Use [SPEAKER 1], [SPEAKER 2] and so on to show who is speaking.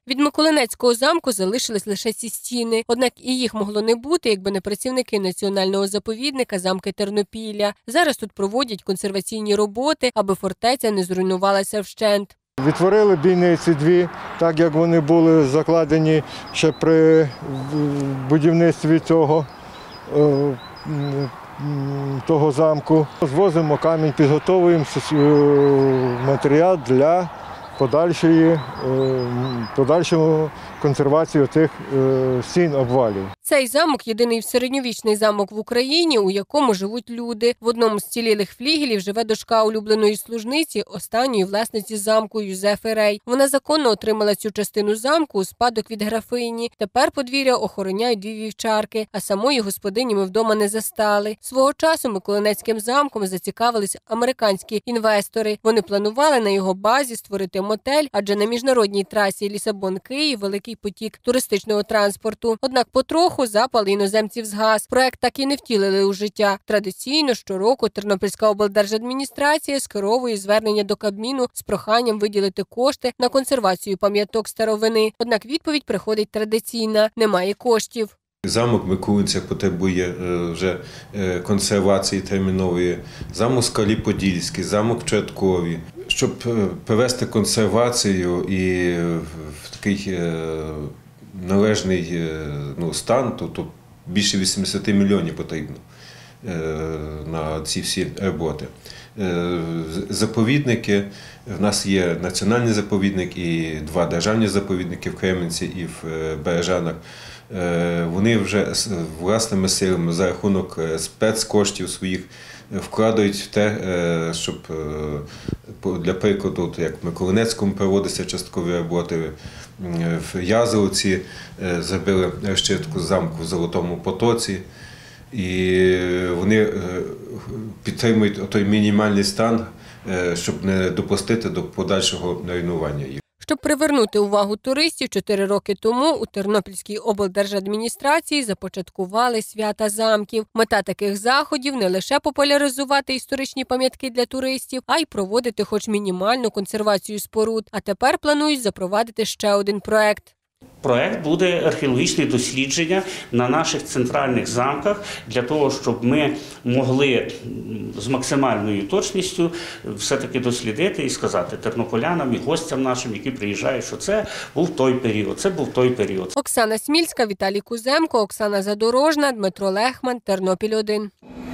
[SPEAKER 1] Від Миколинецького замку залишились лише ці стіни. Однак і їх могло не бути, якби не працівники національного заповідника замки Тернопілля. Зараз тут проводять консерваційні роботи, аби фортеця не зруйнувалася вщент.
[SPEAKER 2] Відтворили бійниці дві, так як вони були закладені ще при будівництві того замку. Звозимо камінь, підготовуємо матеріал для подальшої консервації тих стін обвалів.
[SPEAKER 1] Цей замок – єдиний середньовічний замок в Україні, у якому живуть люди. В одному з вцілілих флігелів живе дочка улюбленої служниці, останньої власниці замку Юзефи Рей. Вона законно отримала цю частину замку у спадок від графині. Тепер подвір'я охороняють дві вівчарки, а самої господині ми вдома не застали. Свого часу Миколинецьким замком зацікавились американські інвестори. Вони планували на його базі створити мотель, адже на міжнародній трасі Лісабон-Київ великий потік туристичного транспорту. Однак потроху запал іноземців згас. Проект так і не втілили у життя. Традиційно щороку Тернопільська облдержадміністрація скеровує звернення до Кабміну з проханням виділити кошти на консервацію пам'яток старовини. Однак відповідь приходить традиційна – немає коштів.
[SPEAKER 3] Замок в Микулинцях потребує вже консервації термінової, замок Скалі-Подільський, замок Чорткові. Щоб привести консервацію і в такий належний стан, то більше 80 мільйонів потрібно на ці всі роботи. Заповідники, в нас є національний заповідник і два державні заповідники в Кременці і в Бережанах. Вони вже власними силами за рахунок спецкоштів своїх вкладають в те, щоб, для прикладу, як в Миколинецькому проводяться часткові роботи, в Язовці зробили розчистку замку в Золотому Потоці, і вони підтримують той мінімальний стан, щоб не допустити до подальшого руйнування їх.
[SPEAKER 1] Щоб привернути увагу туристів, 4 роки тому у Тернопільській облдержадміністрації започаткували свята замків. Мета таких заходів – не лише популяризувати історичні пам'ятки для туристів, а й проводити хоч мінімальну консервацію споруд. А тепер планують запровадити ще один проект.
[SPEAKER 4] Проект буде археологічне дослідження на наших центральних замках для того, щоб ми могли з максимальною точністю все-таки дослідити і сказати тернополянам і гостям нашим, які приїжджають, що це був той період, це був той період.
[SPEAKER 1] Оксана Смільська, Віталій Куземко, Оксана Задорожна, Дмитро Лехман, Тернопіль 1.